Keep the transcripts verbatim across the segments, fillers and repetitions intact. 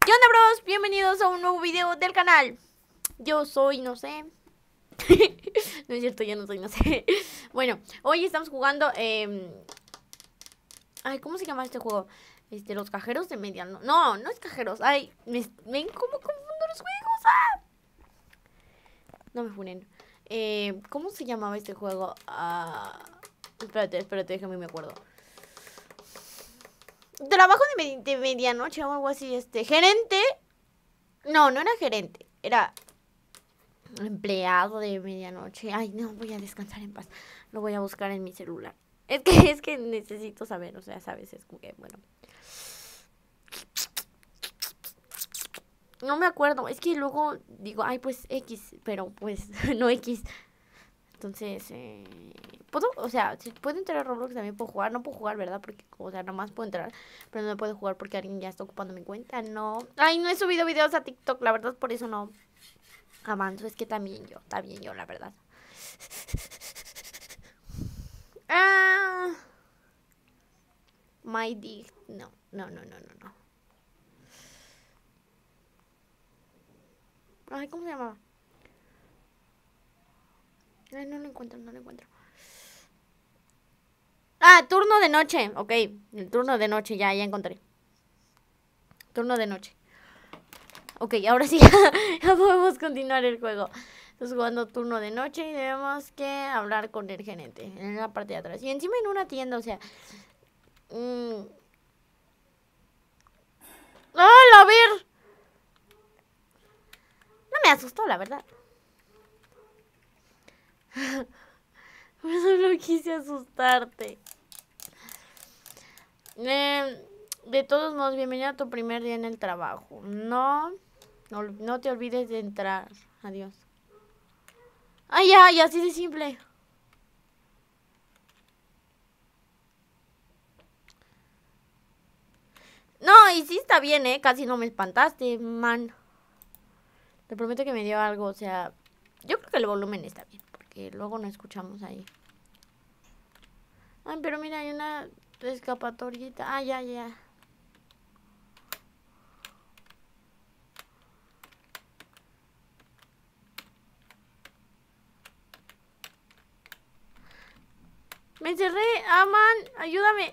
¿Qué onda, bros? Bienvenidos a un nuevo video del canal. Yo soy, no sé. No es cierto, yo no soy, no sé. Bueno, hoy estamos jugando eh... Ay, ¿cómo se llama este juego? Este, los cajeros de mediano. No, no es cajeros. Ay, me... ven cómo confundo los juegos. ¡Ah! No me funen. eh, ¿Cómo se llamaba este juego? Ah... Espérate, espérate, déjame me acuerdo. Trabajo de, me de medianoche o algo así, este, gerente. No, no era gerente, era empleado de medianoche. Ay, no, voy a descansar en paz. Lo voy a buscar en mi celular. Es que, es que necesito saber, o sea, sabes, es como que, bueno. No me acuerdo, es que luego digo, ay, pues X, pero pues no X. Entonces, eh, puedo, o sea, si puedo entrar a Roblox también puedo jugar. No puedo jugar, ¿verdad? Porque, o sea, nomás puedo entrar, pero no puedo jugar porque alguien ya está ocupando mi cuenta. No. Ay, no he subido videos a TikTok, la verdad, por eso no avanzo. Es que también yo, también yo, la verdad. Ah. My dick. No, no, no, no, no, no. Ay, ¿cómo se llamaba? Ay, no lo encuentro, no lo encuentro. Ah, turno de noche. Ok, el turno de noche, ya, ya encontré. Turno de noche. Ok, ahora sí, ya podemos continuar el juego. Estamos jugando turno de noche y tenemos que hablar con el gerente en la parte de atrás. Y encima en una tienda, o sea... Mmm... ¡Ah, a ver! No me asustó, la verdad. Solo quise asustarte. Eh, de todos modos, bienvenido a tu primer día en el trabajo. No, no, no te olvides de entrar. Adiós. Ay, ay, así de simple. No, y sí está bien, ¿eh? Casi no me espantaste, man. Te prometo que me dio algo, o sea... Yo creo que el volumen está bien, porque luego no escuchamos ahí. Ay, pero mira, hay una escapatorieta. Ah, ya, ya. Me encerré. Ah, man, ayúdame.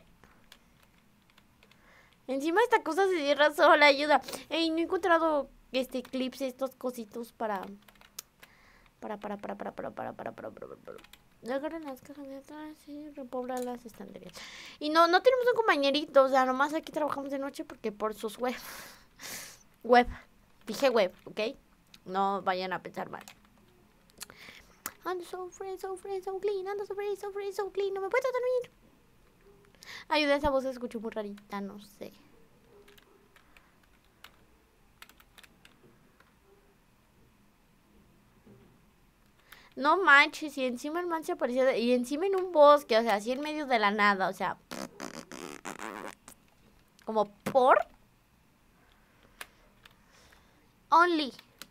Encima esta cosa se cierra sola, ayuda. Ey, no he encontrado este clips, estos cositos para... Para, para, para, para, para, para, para, para, para, para. Agarran las cajas de atrás y repoblan las estanterías. Y no, no tenemos un compañerito, o sea, nomás aquí trabajamos de noche porque por sus web. Web. Dije web, ¿ok? No vayan a pensar mal. Ando so fresh, so fresh, so clean, ando so fresh, so fresh, so clean, no me puedo dormir. Ayuda, esa voz se escuchó muy rarita, no sé. No manches, y encima el man se apareció, de, y encima en un bosque, o sea, así en medio de la nada, o sea. Como por. Only.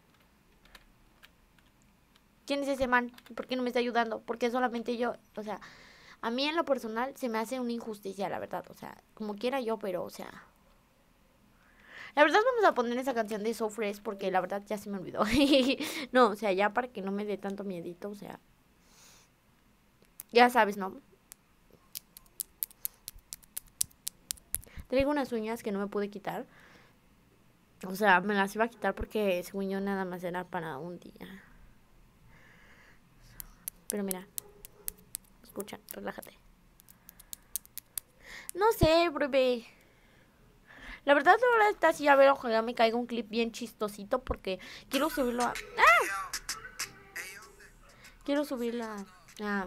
¿Quién es ese man? ¿Por qué no me está ayudando? ¿Por qué solamente yo? O sea, a mí en lo personal se me hace una injusticia, la verdad. O sea, como quiera yo, pero, o sea... La verdad vamos a poner esa canción de So Fresh porque la verdad ya se me olvidó. No, o sea, ya para que no me dé tanto miedito, o sea... Ya sabes, ¿no? Traigo unas uñas que no me pude quitar. O sea, me las iba a quitar porque según yo nada más era para un día. Pero mira. Escucha, relájate. No sé, bebé. La verdad, ahora está así, a ver, ojalá me caiga un clip bien chistosito porque quiero subirlo a... ¡Ah! Quiero subirlo a... a...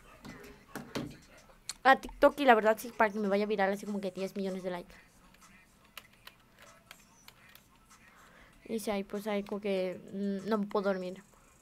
a TikTok y la verdad sí, para que me vaya viral así como que diez millones de likes. Y si hay, pues ahí como que mmm, no me puedo dormir.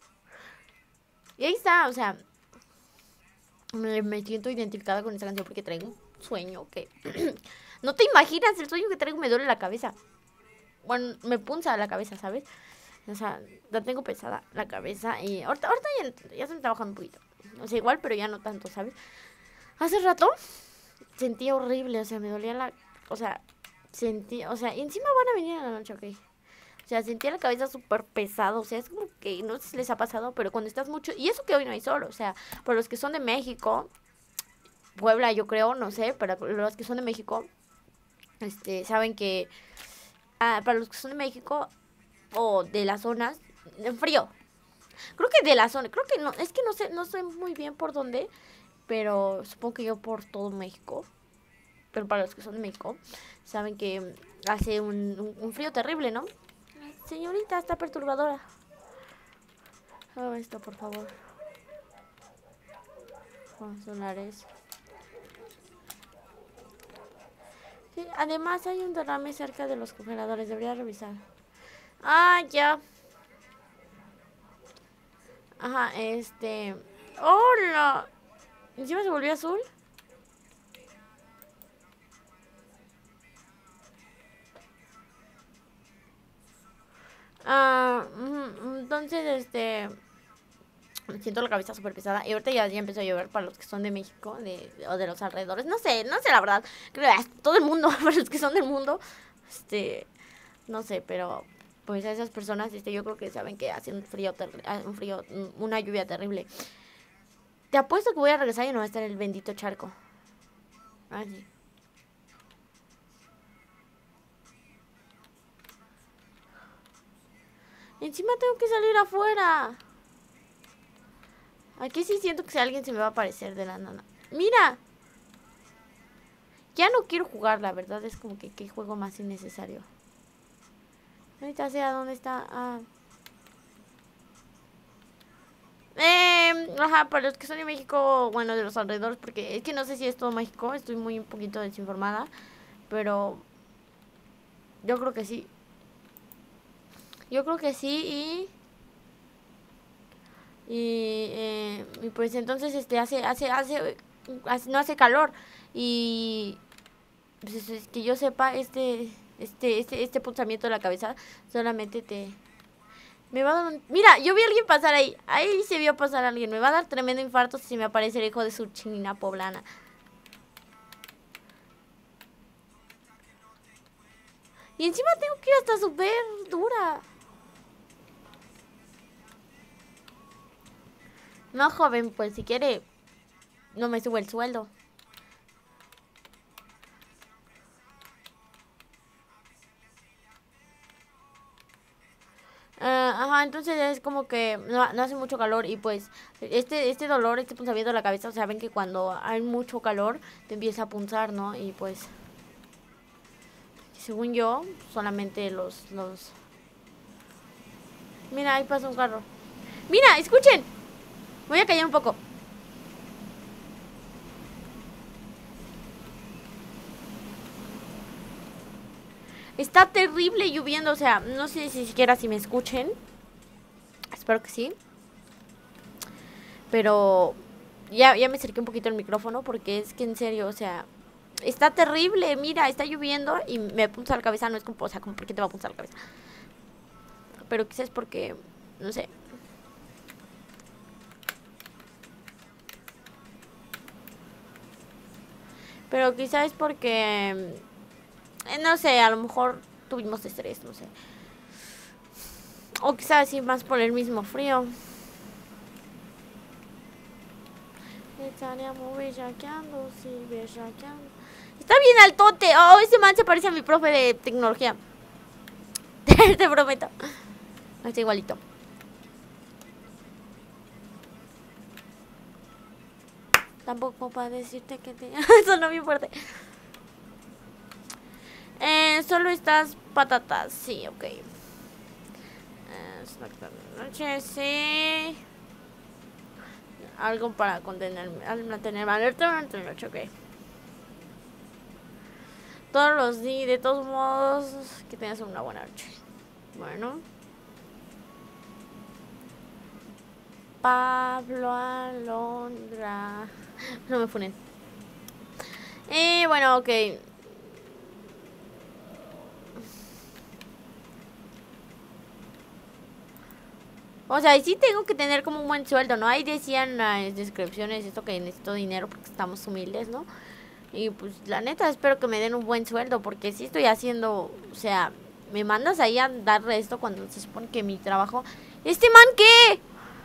Y ahí está, o sea, me, me siento identificada con esta canción porque traigo un sueño que... No te imaginas el sueño que traigo, me duele la cabeza. Bueno, me punza la cabeza, ¿sabes? O sea, la tengo pesada la cabeza y ahorita, ahorita ya, ya estoy trabajando un poquito. O sea, igual, pero ya no tanto, ¿sabes? Hace rato sentía horrible, o sea, me dolía la... O sea, Sentí, o sea, y encima van a venir en la noche, ok. O sea, sentía la cabeza súper pesada, o sea, es como que no sé si les ha pasado, pero cuando estás mucho, y eso que hoy no hay sol, o sea, para los que son de México, Puebla yo creo, no sé, pero los que son de México, este, saben que, ah, para los que son de México o de las zonas, en frío, creo que de la zona, creo que no, es que no sé, no sé muy bien por dónde, pero supongo que yo por todo México, pero para los que son de México, saben que hace un, un, un frío terrible, ¿no? Señorita, está perturbadora. Haga esto, por favor. Con solares. Sí, además hay un derrame cerca de los congeladores. Debería revisar. Ah, ya. Ajá, este... ¡Hola! ¿Encima se volvió azul? Ah, entonces, este... siento la cabeza súper pesada. Y ahorita ya, ya empezó a llover para los que son de México de, o de los alrededores. No sé, no sé la verdad. Creo que todo el mundo, para los que son del mundo. Este, no sé, pero pues a esas personas, este, yo creo que saben que hace un frío, un frío, una lluvia terrible. Te apuesto que voy a regresar y no va a estar el bendito charco. Así. Encima tengo que salir afuera. Aquí sí siento que si alguien se me va a aparecer de la nana. ¡Mira! Ya no quiero jugar, la verdad. Es como que qué juego más innecesario. Ahorita sé a dónde está. Ah. Eh, ajá, para los que son de México, bueno, de los alrededores, porque es que no sé si es todo México. Estoy muy un poquito desinformada. Pero yo creo que sí. Yo creo que sí y... Y, eh, y pues entonces este hace, hace, hace, hace, no hace calor. Y pues es que yo sepa, este, este, este, este punzamiento de la cabeza solamente te... Me va a dar un... Mira, yo vi a alguien pasar ahí. Ahí se vio pasar a alguien. Me va a dar tremendo infarto si me aparece el hijo de su chinina poblana. Y encima tengo que ir hasta súper dura. No, joven, pues si quiere, no me sube el sueldo. Uh, ajá, entonces es como que no, no hace mucho calor y pues este este dolor, este punzamiento de la cabeza, o sea, ven que cuando hay mucho calor te empieza a punzar, ¿no? Y pues, según yo, solamente los, los... Mira, ahí pasa un carro. ¡Mira, escuchen! Voy a callar un poco. Está terrible lloviendo, o sea, no sé si siquiera si me escuchen. Espero que sí. Pero ya, ya me acerqué un poquito el micrófono porque es que en serio, o sea, está terrible. Mira, está lloviendo y me punza la cabeza. No es como, o sea, como, ¿por qué te va a punzar la cabeza? Pero quizás porque, no sé. Pero quizás es porque, eh, no sé, a lo mejor tuvimos estrés, no sé. O quizás sí más por el mismo frío. Estaríamos bellaqueando, sí, bellaqueando. Está bien altote. Oh, ese man se parece a mi profe de tecnología. Te prometo. Está igualito. Tampoco para decirte que te... Sonó bien fuerte. Eh, solo estas patatas. Sí, ok. Eh, noche, sí. Algo para contenerme. Al mantenerme alerta durante la noche, ok. Todos los días, de todos modos, que tengas una buena noche. Bueno. Pablo Alondra. No me funen. Eh, bueno, ok. O sea, y sí tengo que tener como un buen sueldo, ¿no? Ahí decían las descripciones esto que necesito dinero porque estamos humildes, ¿no? Y pues la neta espero que me den un buen sueldo, porque si estoy haciendo, o sea, me mandas ahí a dar esto cuando se supone que mi trabajo... ¿Este man qué?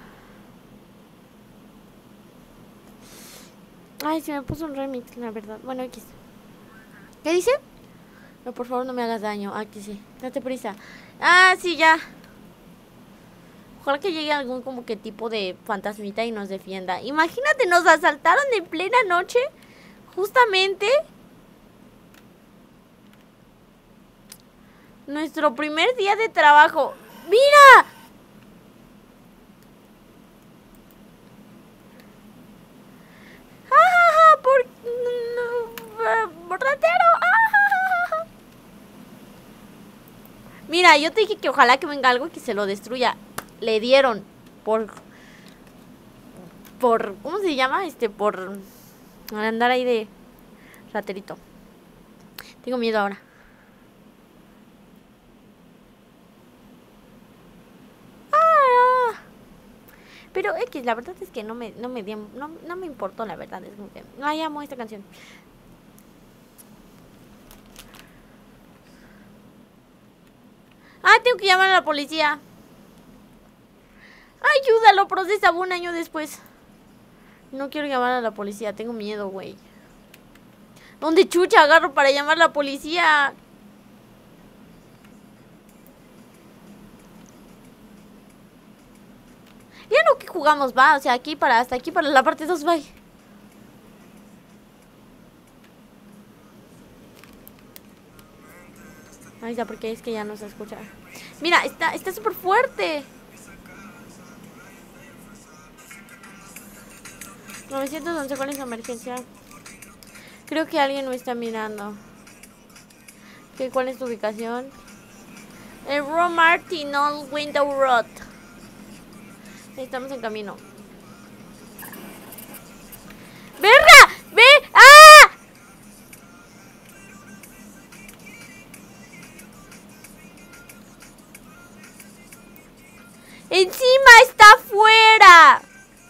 Ay, se me puso un remix, la verdad. Bueno, X. ¿Qué dice? No, por favor no me hagas daño. Aquí sí, date prisa. Ah, sí, ya. Ojalá que llegue algún como que tipo de fantasmita y nos defienda. Imagínate, nos asaltaron en plena noche. Justamente nuestro primer día de trabajo. ¡Mira! ¡Ah! ¡Por... ¡Ratero! ¡Ah! Mira, yo te dije que ojalá que venga algo y que se lo destruya. Le dieron por... Por... ¿Cómo se llama? Este, por... andar ahí de raterito. Tengo miedo ahora. Ah, pero X, la verdad es que no me, no me, no, no me importó, la verdad. Es como que, ay, amo esta canción. Ah, tengo que llamar a la policía. Ayúdalo, procesa un año después. No quiero llamar a la policía, tengo miedo, güey. ¿Dónde chucha agarro para llamar a la policía? Ya no que jugamos, va, o sea, aquí para, hasta aquí para la parte dos, bye. Ay, ya, porque es que ya no se escucha. Mira, está, está súper fuerte. novecientos once, ¿cuál es la emergencia? Creo que alguien me está mirando. ¿Qué, ¿Cuál es tu ubicación? El Ro Martin Old Window Road. Estamos en camino. ¡Verga! ¡Ve! ¡Ah! ¡Encima está afuera!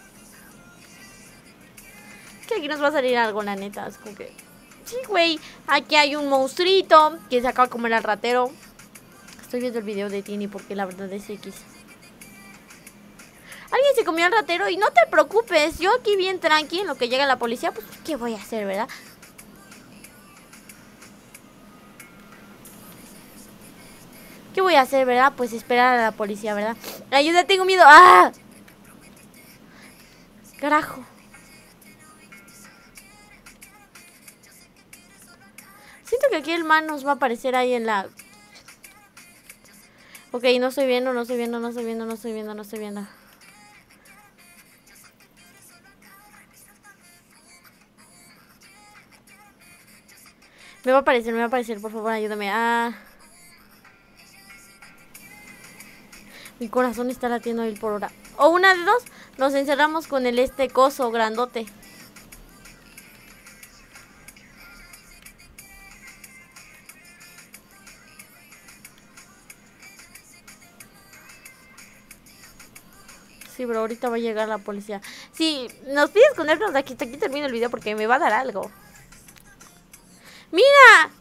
Que aquí nos va a salir algo, la neta. Es como que... Sí, güey. Aquí hay un monstruito que se acaba de comer al ratero. Estoy viendo el video de Tini porque la verdad es X. Alguien se comió al ratero y no te preocupes. Yo aquí bien tranqui en lo que llega la policía. Pues, ¿qué voy a hacer, verdad? ¿Qué voy a hacer, verdad? Pues esperar a la policía, ¿verdad? Ayuda, tengo miedo. ¡Ah! Carajo. Siento que aquí el man nos va a aparecer ahí en la... Ok, no estoy viendo, no estoy viendo, no estoy viendo, no estoy viendo, no estoy viendo. Me va a aparecer, me va a aparecer, por favor, ayúdame. Ah. Mi corazón está latiendo mil por hora. O una de dos, nos encerramos con el este coso grandote. Sí, pero ahorita va a llegar la policía. Sí, nos pide escondernos de aquí. Hasta aquí termino el video porque me va a dar algo. ¡Mira!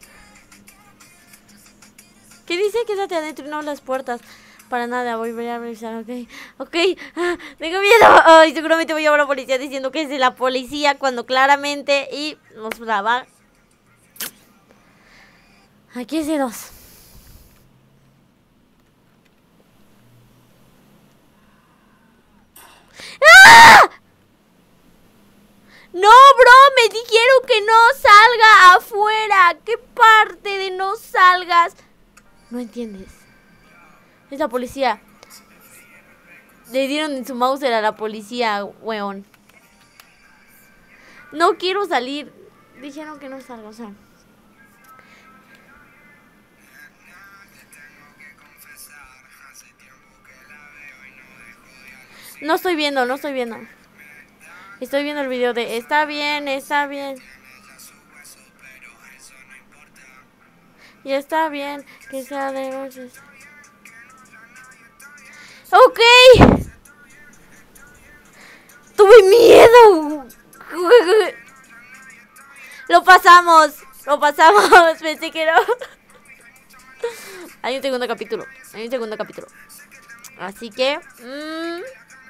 ¿Qué dice? Quédate adentro y no las puertas. Para nada, voy a revisar, ok. Ok, ah, tengo miedo. Ay, seguramente voy a llamar a la policía diciendo que es de la policía cuando claramente... Y nos la va... Aquí es de dos. ¡Ah! No, bro, me dijeron que no salga afuera. ¿Qué parte de no salgas? No entiendes. Es la policía. Le dieron en su mouse a la policía, weón. No quiero salir. Dijeron que no salga, o sea. No estoy viendo, no estoy viendo. Estoy viendo el video de... Está bien, está bien. Y está bien que sea de noche. Ok. Tuve miedo. Lo pasamos. Lo pasamos. Pensé que no. Hay un segundo capítulo. Hay un segundo capítulo. Así que... Mmm,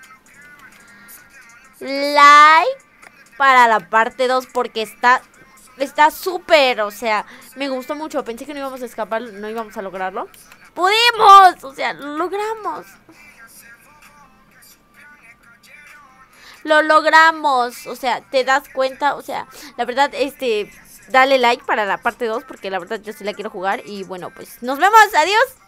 like para la parte dos porque está... Está súper, o sea, me gustó mucho. Pensé que no íbamos a escapar, no íbamos a lograrlo. ¡Pudimos! O sea, lo logramos. Lo logramos. O sea, te das cuenta. O sea, la verdad, este... Dale like para la parte dos porque la verdad yo sí la quiero jugar. Y bueno, pues nos vemos. Adiós.